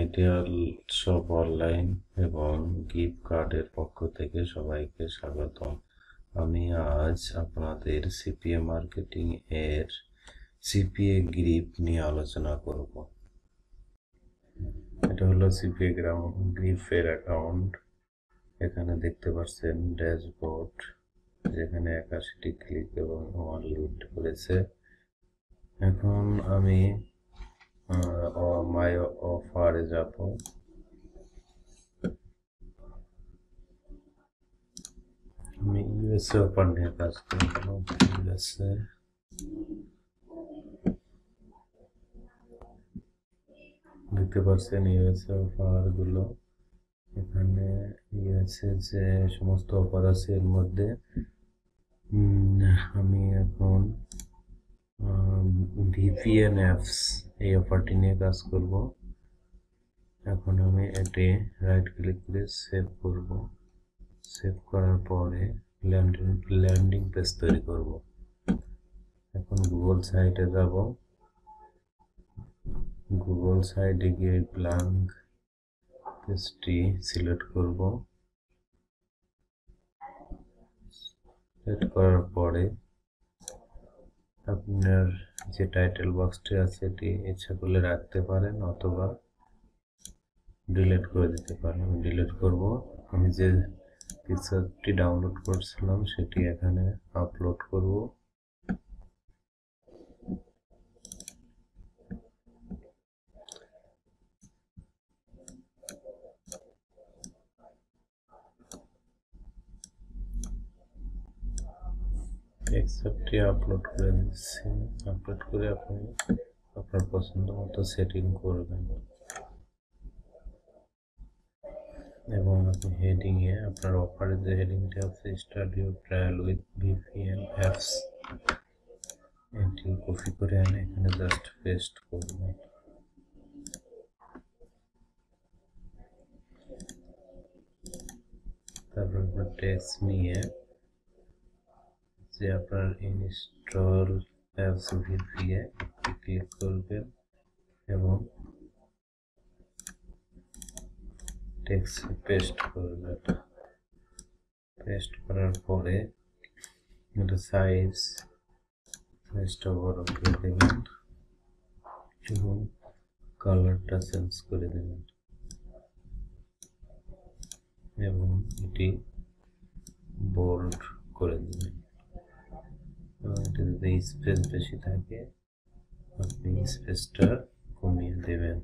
Ideal shop online এবং gift কার্ডের পক্ষ থেকে সবাইকে স্বাগতম। আমি আজ আপনাদের সিপিএ মার্কেটিং এর সিপিএ গ্রিপ নিয়ে আলোচনা করব। এটা হলো সিপিএ গ্রিপের অ্যাকাউন্ট। এখানে দেখতে পাচ্ছেন ড্যাশবোর্ড, যেখানে 81টি ক্লিক এবং 1 লিড করেছে। এখন আমি মাই অফারে যাব। আমি ইউএসএ অফার নিয়ে কাজ করব। ইউএসএ দেখতে পাচ্ছেন ইউএসএ অফার গুলো। এখানে ইউএসএ যে সমস্ত অফার আছে এর মধ্যে আমি এখন ভিপিএন অ্যাপস এই অফারটি নিয়ে কাজ করব। এখন আমি এটি রাইট ক্লিক করে সেভ করব। সেভ করার পরে ল্যান্ডিং পেজ তৈরি করব। এখন গুগল সাইটে যাব। গুগল সাইটে গিয়ে ব্ল্যাঙ্ক পেজটি সিলেক্ট করব। সিলেক্ট করার পরে আপনার যে টাইটেল বক্সটি আছে এটি ইচ্ছা করলে রাখতে পারেন অথবা ডিলিট করে দিতে পারেন। আমি ডিলিট করব। আমি যে পিকচারটি ডাউনলোড করছিলাম সেটি এখানে আপলোড করব। পিকচারটি আপলোড করে দিচ্ছি। আপলোড করে আপনি আপনার পছন্দ মতো সেটিং করবেন এবং আপনি হেডিং এ আপনার অফারের যে হেডিংটি আছে start your trial with VPN apps, এটি কপি করে এনে এখানে জাস্ট পেস্ট করবেন। তারপর টেক্সট নিয়ে যে আপনার ইনস্টল অ্যাপস ভিপিএ ক্লিক করবেন এবং টেক্সট পেস্ট করবেন। পেস্ট করার পরে এটা সাইজটা বড় করে দেবেন এবং কালারটা চেঞ্জ করে দেবেন এবং এটি বোল্ড করে দেবেন। এবং এটা যদি স্পেস বেশি থাকে আপনি স্পেসটা কমিয়ে দেবেন।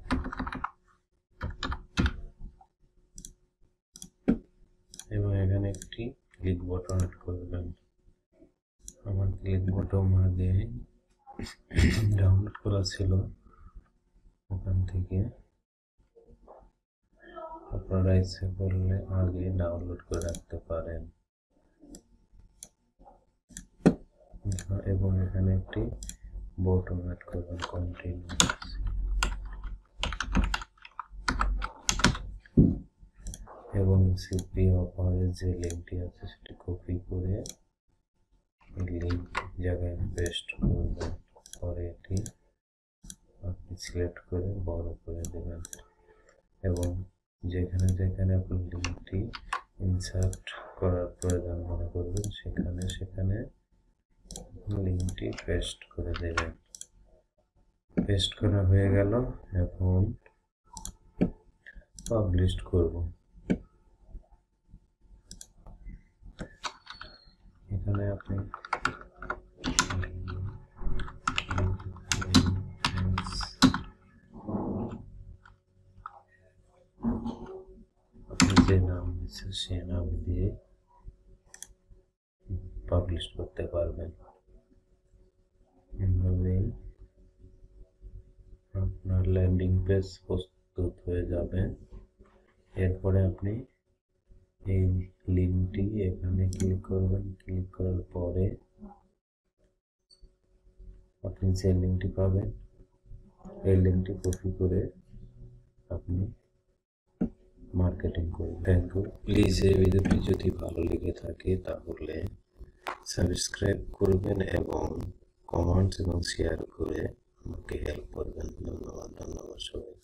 এবং এখানে একটি ক্লিক বাটন অ্যাড করবেন। আমার ক্লিক বাটন আগে ডাউনলোড করা ছিল, ওখান থেকে আপনারা ইচ্ছে করলে আগে ডাউনলোড করে রাখতে পারেন। এবং এখানে একটি বাটন অ্যাড করবেন কন্টিনিউ। এবং সিপিএ অফারের যে লিঙ্কটি আছে সেটি কপি করে লিঙ্ক জায়গায় পেস্ট করবেন। পরে এটি আপনি সিলেক্ট করে বড় করে দেবেন এবং যেখানে যেখানে আপনি লিঙ্কটি ইনসার্ট করার প্রয়োজন মনে করবেন সেখানে লিঙ্কটি পেস্ট করে দেবেন। পেস্ট করা হয়ে গেল। এখন পাবলিশ করব। এখানে আপনি যে নাম দিচ্ছে সে নাম দিয়ে পাবলিশ করতে পারবেন। এভাবেই আপনার ল্যান্ডিং পেজ প্রস্তুত হয়ে যাবে। এরপরে আপনি এই লিঙ্কটি এখানে ক্লিক করবেন। ক্লিক করার পরে আপনি যে লিঙ্কটি পাবেন এই লিঙ্কটি কপি করে আপনি মার্কেটিং করবেন। Thank you. প্লিজ এই ভিডিওটি যদি ভালো লেগে থাকে তাহলে সাবস্ক্রাইব করবেন এবং কমেন্টস এবং শেয়ার করে আমাকে হেল্প করবেন। ধন্যবাদ সবাই।